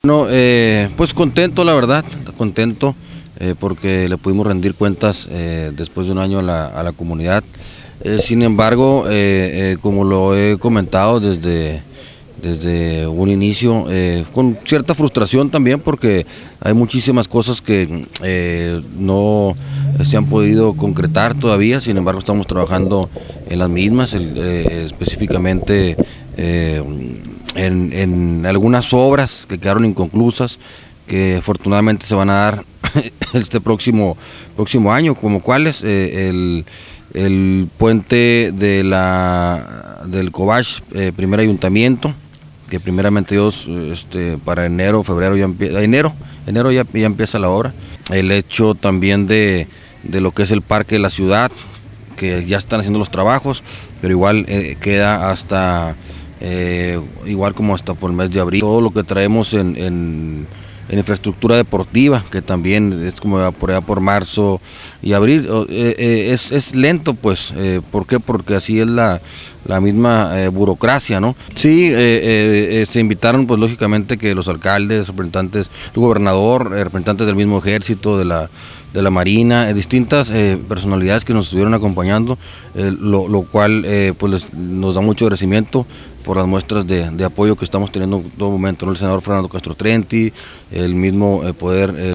No, pues contento, la verdad, contento porque le pudimos rendir cuentas después de un año a la comunidad. Sin embargo, como lo he comentado desde un inicio, con cierta frustración también, porque hay muchísimas cosas que no se han podido concretar todavía. Sin embargo, estamos trabajando en las mismas, específicamente en algunas obras que quedaron inconclusas, que afortunadamente se van a dar este próximo año, como cuáles, el puente del Cobach, primer ayuntamiento, que primeramente Dios, para enero, febrero, enero ya empieza la obra. El hecho también de lo que es el parque de la ciudad, que ya están haciendo los trabajos, pero igual queda hasta igual como hasta por el mes de abril. Todo lo que traemos en infraestructura deportiva, que también es como por allá por marzo y abril, es lento, pues. ¿Por qué? Porque así es la misma burocracia, ¿no? Sí, se invitaron, pues lógicamente, que los alcaldes, representantes, el gobernador, representantes del mismo ejército, de la Marina, distintas personalidades que nos estuvieron acompañando, lo cual pues nos da mucho agradecimiento por las muestras de apoyo que estamos teniendo en todo momento, ¿no? El senador Fernando Castro Trenti, el mismo poder